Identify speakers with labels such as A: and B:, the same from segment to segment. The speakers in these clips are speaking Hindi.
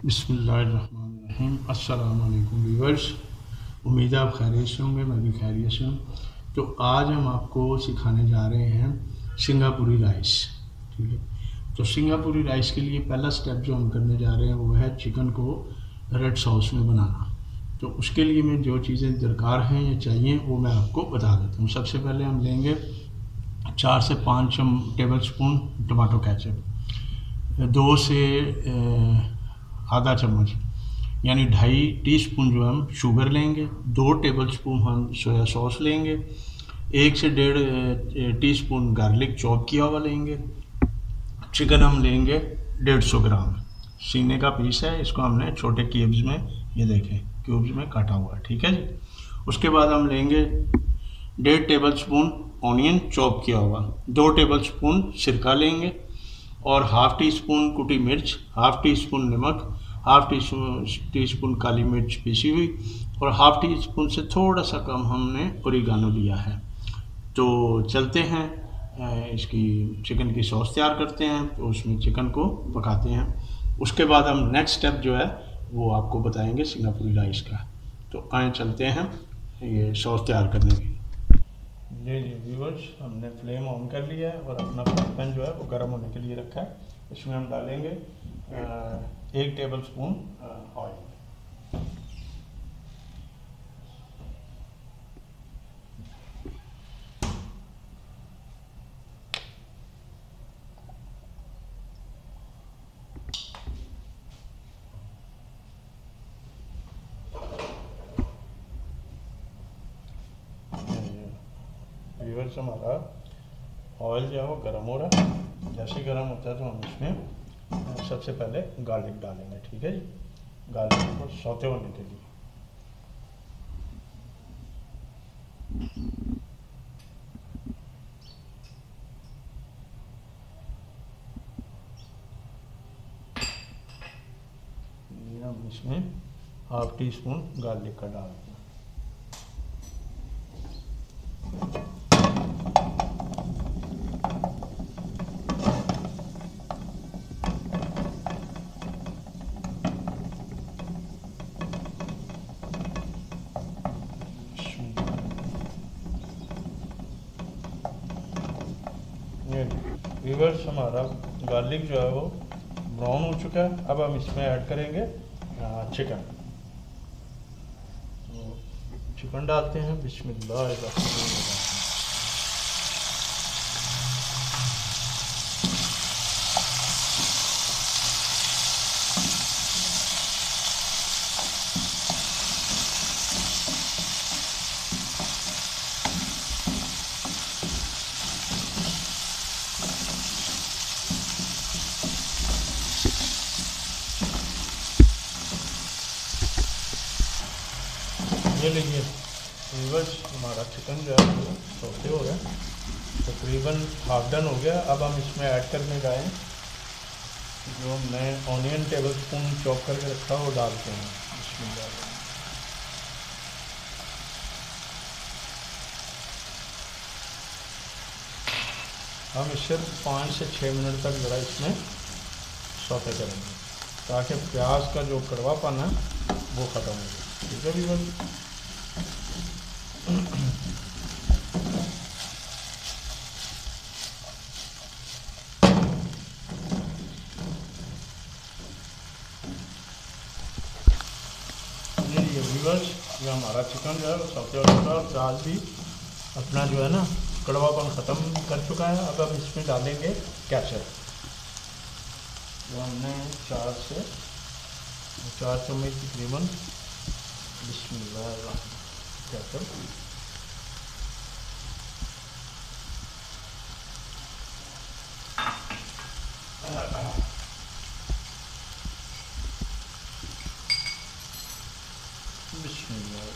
A: बिस्मिल्लाहिर्रहमानिर्रहीम। अस्सलाम वालेकुम व्यूअर्स, उम्मीद है आप खैरियत से होंगे। मैं भी खैरियत से हूँ। तो आज हम आपको सिखाने जा रहे हैं सिंगापुरी राइस। ठीक है, तो सिंगापुरी राइस के लिए पहला स्टेप जो हम करने जा रहे हैं वो है चिकन को रेड सॉस में बनाना। तो उसके लिए में जो चीज़ें दरकार हैं या चाहिए वो मैं आपको बता देता हूँ। सबसे पहले हम लेंगे 4 से 5 टेबल स्पून टमाटो केचप, 2 से आधा चम्मच यानी 2.5 टीस्पून जो हम शुगर लेंगे, 2 टेबल स्पून हम सोया सॉस लेंगे, 1 से 1.5 टीस्पून गार्लिक चॉप किया हुआ लेंगे। चिकन हम लेंगे 150 ग्राम, सीने का पीस है, इसको हमने छोटे क्यूब्स में, ये देखें क्यूब्स में काटा हुआ है। ठीक है जी। उसके बाद हम लेंगे 1.5 टेबल स्पून ऑनियन चॉप किया हुआ, 2 टेबल स्पून सिरका लेंगे और हाफ टी स्पून कुटी मिर्च, हाफ टी स्पून नमक, हाफ टी स्पून काली मिर्च पीसी हुई और हाफ टी स्पून से थोड़ा सा कम हमने ओरिगानो लिया है। तो चलते हैं इसकी चिकन की सॉस तैयार करते हैं। तो उसमें चिकन को पकाते हैं। उसके बाद हम नेक्स्ट स्टेप जो है वो आपको बताएंगे सिंगापुरी राइस का। तो आए चलते हैं ये सॉस तैयार करने के लिए। जी व्यूअर्स, हमने फ्लेम ऑन कर लिया है और अपना पैन जो है वो गर्म होने के लिए रखा है। इसमें हम डालेंगे 1 टेबल स्पून ऑयल। व्यूअर्स, हमारा ऑयल जो है वो गर्म हो रहा है। जैसे गर्म होता है तो हम इसमें सबसे पहले गार्लिक डालेंगे। ठीक है जी, गार्लिक को सौते होने के लिए। हम इसमें हाफ टी स्पून गार्लिक का डाल दें। व्यूअर्स, हमारा गार्लिक जो है वो ब्राउन हो चुका है। अब हम इसमें ऐड करेंगे चिकन। तो चिकन डालते हैं। बिस्मिल्लाह। ये लीजिए व्यूअर्स, हमारा चिकन जो है वो सौते हो गया, तकरीबन हाफ डन हो गया। अब हम इसमें ऐड करने जाएँ जो हमने ऑनियन टेबल स्पून चॉप करके रखा वो डालते हैं। इसमें हम इसे 5 से 6 मिनट तक ज़रा इसमें सौते करेंगे ताकि प्याज का जो कड़वापन है वो ख़त्म हो जाए। ठीक है व्यूअर्स। व्यूअर्स, ये हमारा चिकन जो है वो सौते हो चुका है और प्याज भी अपना जो है ना कड़वापन ख़त्म कर चुका है। अब हम इसमें डालेंगे केचप, जो हमने 4 चम्मच तकरीबन। बिस्मिल्लाह। केचप बिस्मिल्लाह।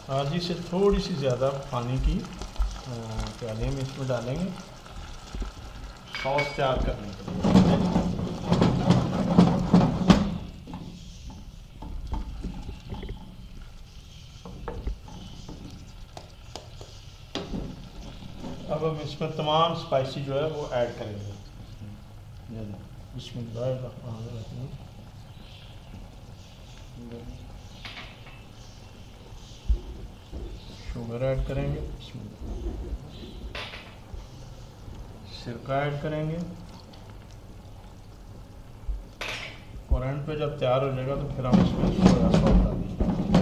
A: आधी से थोड़ी सी ज़्यादा पानी की प्याली हम इसमें डालेंगे सॉस तैयार करने के लिए। अब हम इसमें तमाम स्पाइसी जो है वो ऐड करेंगे। बिस्मिल्लाहिर्रहमानिर्रहीम। शुगर ऐड करेंगे, सिरका ऐड करेंगे और एंड पे जब तैयार हो जाएगा तो फिर हम इसमें सोया सॉस डालेंगे।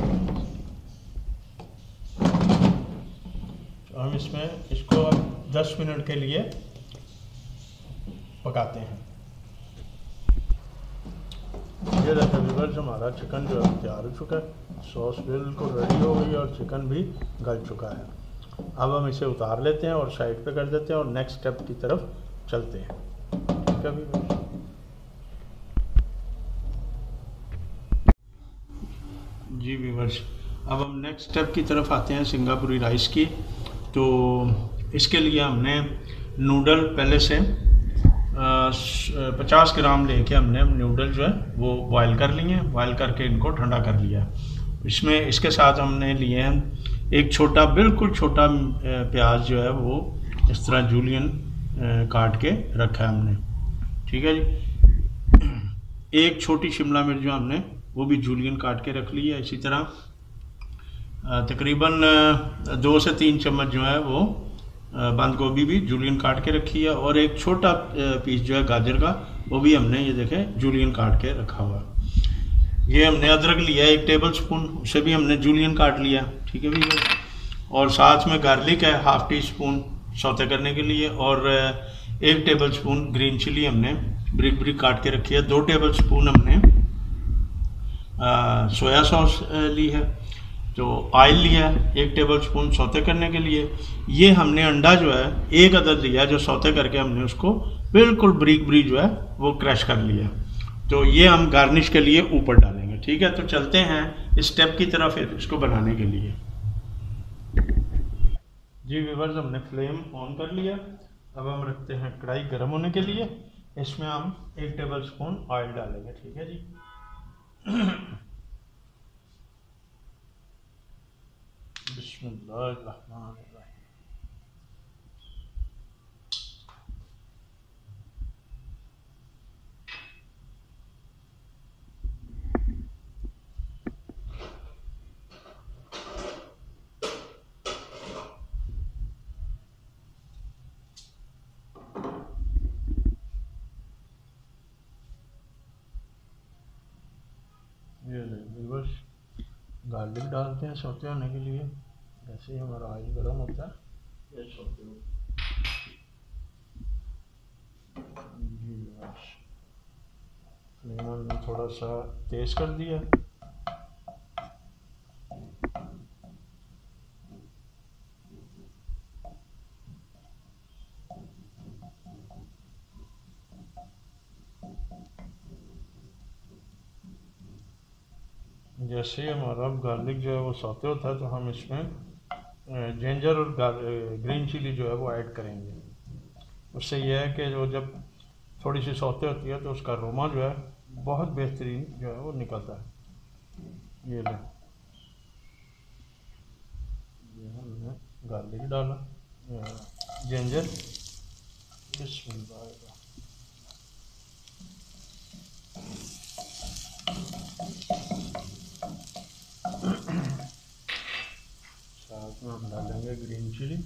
A: तो हम इसमें इसको 10 मिनट के लिए पकाते हैं। ये देखिए व्यूअर्स, हमारा चिकन जो है तैयार हो चुका है, सॉस बिल्कुल रेडी हो गई और चिकन भी गल चुका है। अब हम इसे उतार लेते हैं और साइड पे कर देते हैं और नेक्स्ट स्टेप की तरफ चलते हैं। ठीक है व्यूअर्स। जी व्यूअर्स, अब हम नेक्स्ट स्टेप की तरफ आते हैं सिंगापुरी राइस की। तो इसके लिए हमने नूडल पहले से 50 ग्राम लेके हमने नूडल जो है वो बॉयल कर लिए हैं। बॉयल करके इनको ठंडा कर लिया। इसमें इसके साथ हमने लिए हैं एक छोटा, बिल्कुल छोटा प्याज जो है वो इस तरह जूलियन काट के रखा है हमने। ठीक है जी। एक छोटी शिमला मिर्च जो हमने वो भी जूलियन काट के रख ली है। इसी तरह तकरीबन 2 से 3 चम्मच जो है वो बंद गोभी भी जूलियन काट के रखी है और एक छोटा पीस जो है गाजर का वो भी हमने ये देखें जूलियन काट के रखा हुआ है। ये हमने अदरक लिया है 1 टेबल स्पून, उसे भी हमने जूलियन काट लिया। ठीक है भैया। और साथ में गार्लिक है 1/2 टी स्पून सौते करने के लिए और 1 टेबल स्पून ग्रीन चिली हमने ब्रिक ब्रिक काट के रखी है। 2 टेबल स्पून हमने सोया सॉस ली है। तो ऑयल लिया है 1 टेबल स्पून सौते करने के लिए। ये हमने अंडा जो है 1 अदद लिया जो सौते करके हमने उसको बिल्कुल ब्रिक ब्रिक जो है वो क्रश कर लिया। तो ये हम गार्निश के लिए ऊपर डालेंगे। ठीक है। तो चलते हैं इस स्टेप की तरफ इसको बनाने के लिए। जी व्यूअर्स, हमने फ्लेम ऑन कर लिया। अब हम रखते हैं कढ़ाई गर्म होने के लिए। इसमें हम 1 टेबल स्पून ऑयल डालेंगे। ठीक है जी। बिस्मिल्लाहिर्रहमानिर्रहीम। ये व्यूअर्स, गार्लिक डालते हैं सौते होने के लिए। जैसे ही हमारा ऑयल गर्म होता है ये सौते हो। जी व्यूअर्स, फ्लेम हमने थोड़ा सा तेज कर दिया। जैसे ही हमारा गार्लिक जो है वो सौते होता है तो हम इसमें जिंजर और ग्रीन चिली जो है वो ऐड करेंगे। उससे यह है कि जो जब थोड़ी सी सौते होती है तो उसका अरोमा जो है बहुत बेहतरीन जो है वो निकलता है। ये ले, ये हमने गार्लिक डाला, जिंजर, बिस्मिल्लाह। साथ में हम डालेंगे ग्रीन चिली।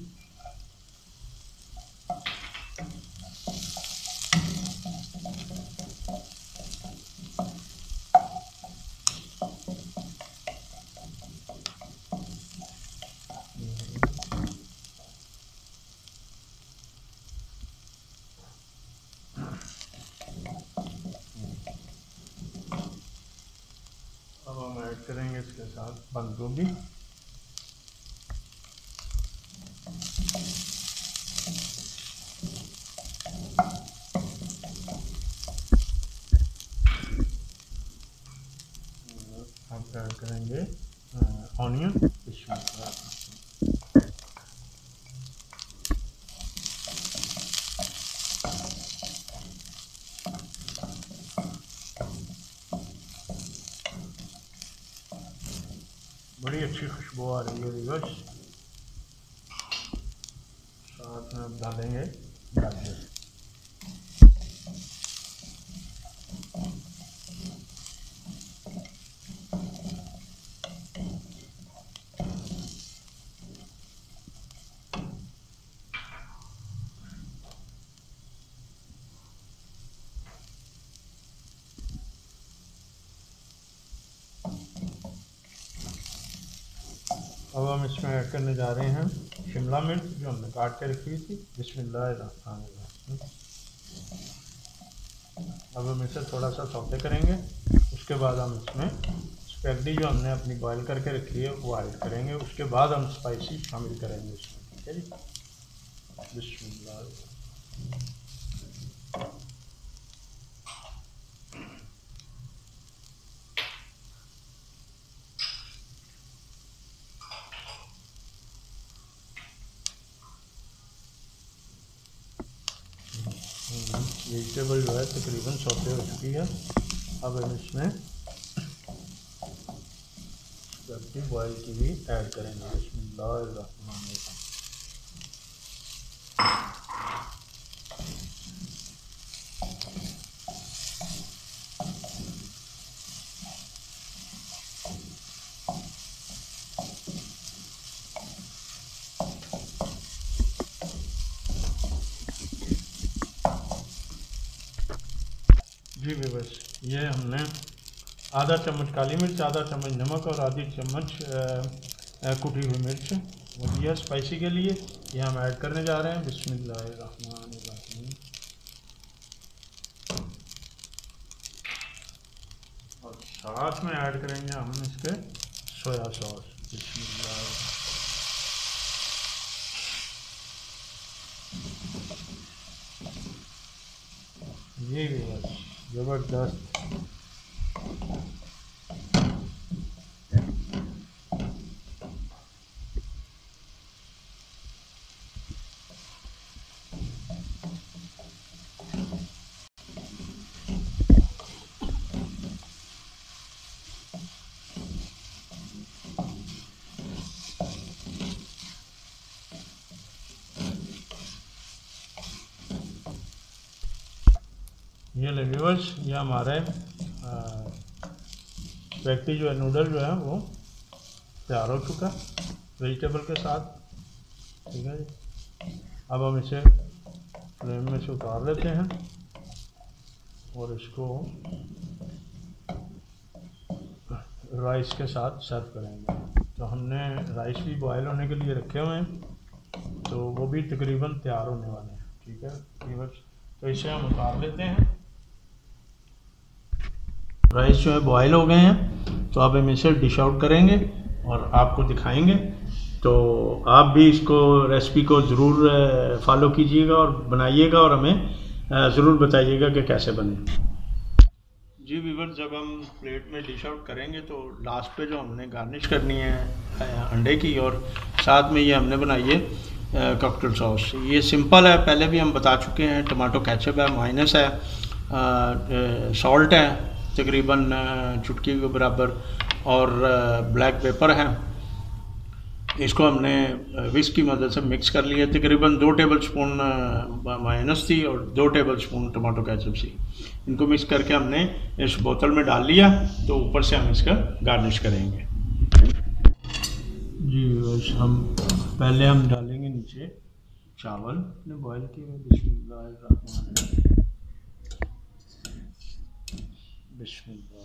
A: अब हम ऐड करेंगे इसके साथ बंद गोभी। हम ऐड करेंगे ऑनियन। बड़ी अच्छी खुशबू आ रही है व्यूअर्स। साथ में अब डालेंगे गाजर। अब हम इसमें ऐड करने जा रहे हैं शिमला मिर्च जो हमने काट के रखी थी। बिस्मिल्लाहिर्रहमानिर्रहीम। अब हम इसे थोड़ा सा सौते करेंगे। उसके बाद हम इसमें स्पैगेटी जो हमने अपनी बॉईल करके रखी है वो ऐड करेंगे। उसके बाद हम स्पाइसी शामिल करेंगे इसमें। ठीक है जी। बिस्मिल्लाह। वेजिटेबल जो है तकरीबन सौते हो चुकी है। अब हम इसमें स्पैगेटी बॉईल की भी ऐड करेंगे। बिस्मिल्लाहिर्रहमानिर्रहीम। जी बस ये हमने आधा चम्मच काली मिर्च, आधा चम्मच नमक और आधी चम्मच कुटी हुई मिर्च वो दिया स्पाइसी के लिए। ये हम ऐड करने जा रहे हैं। बिस्मिल्लाहिर्रहमानिर्रहीम। और साथ में ऐड करेंगे हम इसके सोया सॉस। बिस्मिल्लाह। ये भी बस ज़बरदस्त। ये ले व्यूअर्स, ये हमारे स्पैगेटी जो है नूडल जो है वो तैयार हो चुका वेजिटेबल के साथ। ठीक है जी। अब हम इसे फ्लेम में से उतार लेते हैं और इसको राइस के साथ सर्व करेंगे। तो हमने राइस भी बॉयल होने के लिए रखे हुए हैं, तो वो भी तकरीबन तैयार होने वाले हैं। ठीक है व्यूअर्स, तो इसे हम उतार लेते हैं। राइस जो है बॉयल हो गए हैं, तो अब हम इसे डिश आउट करेंगे और आपको दिखाएंगे। तो आप भी इसको रेसिपी को ज़रूर फॉलो कीजिएगा और बनाइएगा और हमें ज़रूर बताइएगा कि कैसे बने। जी व्यूअर्स, जब हम प्लेट में डिश आउट करेंगे तो लास्ट पे जो हमने गार्निश करनी है अंडे की, और साथ में ये हमने बनाई है कॉकटेल सॉस। ये सिंपल है, पहले भी हम बता चुके हैं। टमाटो केचप है, माइनस है, सॉल्ट है तकरीबन चुटकी के बराबर, और ब्लैक पेपर है। इसको हमने विस्क की मदद से मिक्स कर लिया। तकरीबन 2 टेबल स्पून मायोनेज़ थी और 2 टेबल स्पून टमाटो केचप थी। इनको मिक्स करके हमने इस बोतल में डाल लिया। तो ऊपर से हम इसका गार्निश करेंगे। जी बस पहले हम डालेंगे नीचे चावल अपने बॉयल किए हुए। बिस्मिल्लाहिर्रहमानिर्रहीम। बिस्मिल्लाह।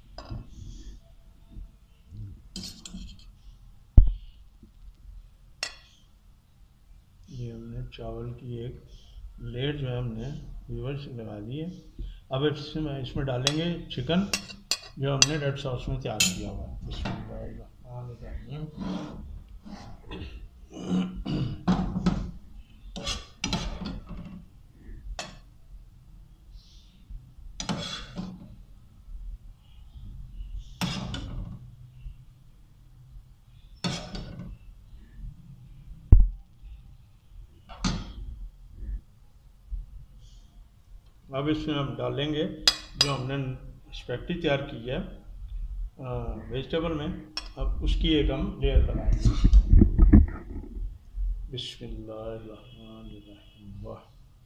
A: ये हमने चावल की एक लेयर जो है हमने व्यूअर्स लगा दी है। अब इसमें डालेंगे चिकन जो हमने रेड सॉस में तैयार किया हुआ है। बिस्मिल्लाहिर्रहमानिर्रहीम। अब इसमें हम डालेंगे जो हमने स्पैगेटी तैयार की है वेजिटेबल में, अब उसकी एक हम लेयर लगाएंगे। बिस्मिल्लाहिर्रहमानिर्रहीम। वाह,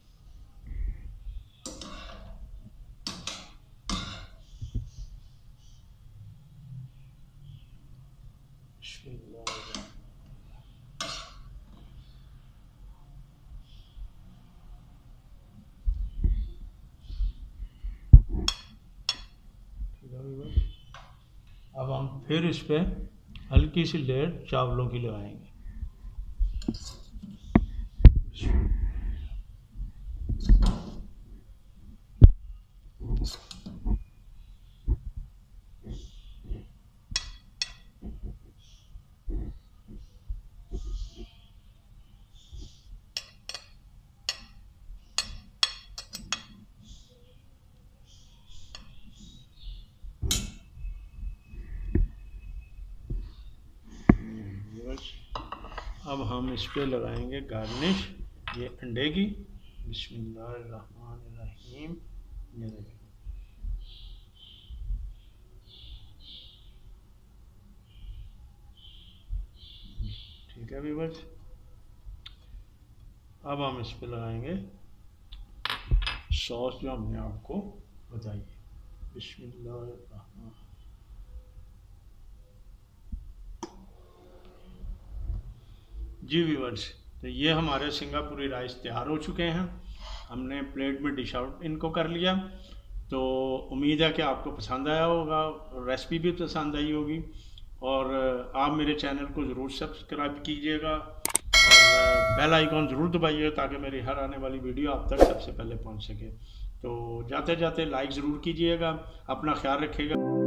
A: बिस्मिल्लाहिर्रहमानिर्रहीम। अब हम फिर इस पे हल्की सी लेयर चावलों की लगाएंगे। अब हम इस पे लगाएंगे गार्निश ये अंडे की। बिस्मिल्लाहिर्रहमानिर्रहीम। ये देखिए, ठीक है व्यूअर्स। अब हम इस पे लगाएंगे सॉस जो हमने आपको बताई है। बिस्मिल्लाहिर्रहमान। जी व्यूअर्स, तो ये हमारे सिंगापुरी राइस तैयार हो चुके हैं। हमने प्लेट में डिश आउट इनको कर लिया। तो उम्मीद है कि आपको पसंद आया होगा, रेसिपी भी पसंद आई होगी, और आप मेरे चैनल को ज़रूर सब्सक्राइब कीजिएगा और बेल आइकॉन ज़रूर दबाइएगा ताकि मेरी हर आने वाली वीडियो आप तक सबसे पहले पहुंच सके। तो जाते जाते लाइक ज़रूर कीजिएगा, अपना ख्याल रखिएगा।